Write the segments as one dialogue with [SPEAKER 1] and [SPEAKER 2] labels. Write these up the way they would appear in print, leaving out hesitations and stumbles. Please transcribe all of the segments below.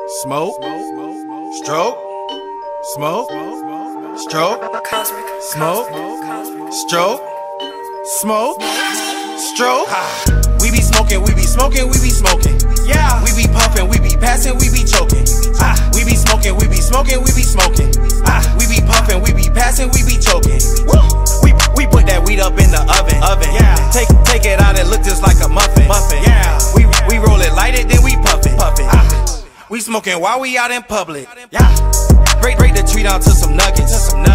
[SPEAKER 1] Smoke, stroke, smoke, stroke, smoke, stroke, smoke, stroke. We be smoking, we be smoking, we be smoking. Yeah, we be puffing, we be passing, we be choking. We be smoking, we be smoking, we be smoking. We be puffing, we be passing, we be choking. We put that weed up in the oven. Yeah, take it out, it look just like a muffin. Yeah, we roll it, light it, then we puff it. We smoking while we out in public. Yeah, break the tree down to some nuggets.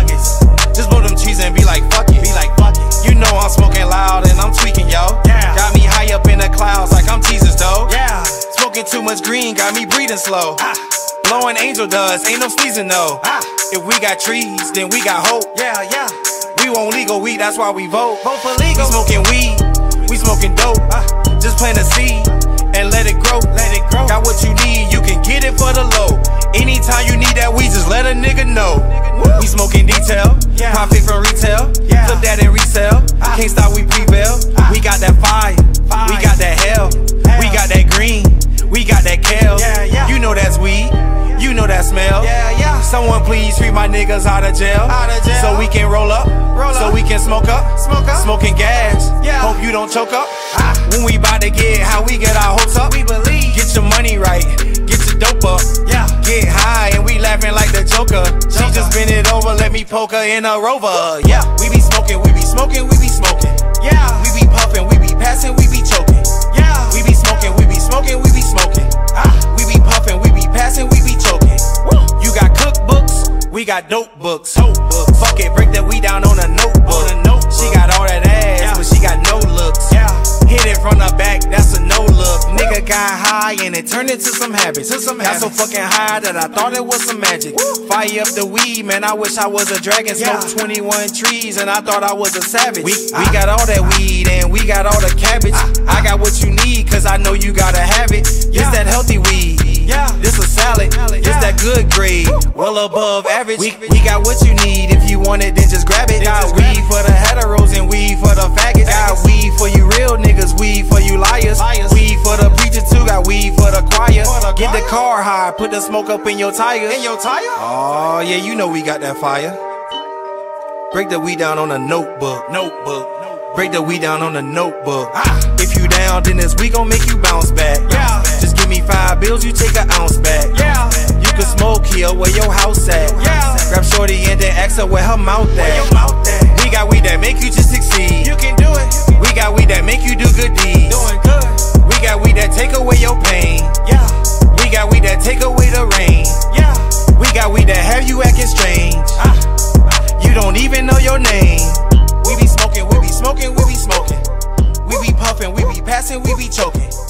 [SPEAKER 1] Just blow them trees and be like fuck it. You know I'm smoking loud and I'm tweaking, yo. Yeah, got me high up in the clouds like I'm Jesus though. Yeah, smoking too much green got me breathing slow. Blowing angel dust, ain't no sneezing no. If we got trees, then we got hope. Yeah. We want legal weed, that's why we vote. Vote for legal. We smoking weed, we smoking dope. Just plant a seed and let it grow. Got what you need, you can get it for the low. Anytime you need that weed, just let a nigga know. We smoking detail, profit from retail. Flip that and resell. Can't stop, we prevail. We got that fire, we got that hell. We got that green, we got that kale. You know that's weed, you know that smell. Someone please free my niggas out of jail. So we can roll up, so we can smoke up. Smoking gas, hope you don't choke up. When we bout to get how we get our hopes up. We believe. Get your money right, get your dope up. Get high and we laughing like the Joker. She just bend it over, let me poke her in a Rover. Yeah, we be smoking, we be smoking, we be smoking. Yeah, we be puffing, we be passing, we be choking. Yeah, we be smoking, we be smoking, we be smoking. We be puffing, we be passing, we be choking. You got cookbooks, we got dope books. Fuck it, break that weed down on a notebook. She got all that ass, but she got no looks. Hit it from the back, that's a no look. Nigga got high and it turned into some habits. Got so fucking high that I thought it was some magic. Fire up the weed, man, I wish I was a dragon. Smoked 21 trees and I thought I was a savage. We got all that weed and we got all the cabbage. I got what you need, cause I know you gotta have it. This that healthy weed, this a salad. This that good grade, well above average. We got what you need, if you want it then just grab it. Got weed for the heteros and weed for the faggots. Got weed for you real niggas, weed for you liars. Weed for the preacher too, got weed for the choir. Get the car high, put the smoke up in your tire. Oh yeah, you know we got that fire. Break the weed down on a notebook. Break the weed down on a notebook. If you down, then this week gon' make you bounce back. Just give me 5 bills, you take an ounce back. You can smoke here, where your house at. Grab shorty and then ask her where her mouth at. We got weed that make you just succeed. You can do it. We got weed that make you do good deeds. We got weed that take away your pain. We got weed that take away the rain. We got weed that have you acting strange. You don't even know your name. We be smoking, we be smoking, we be smoking. We be puffing, we be passing, we be choking.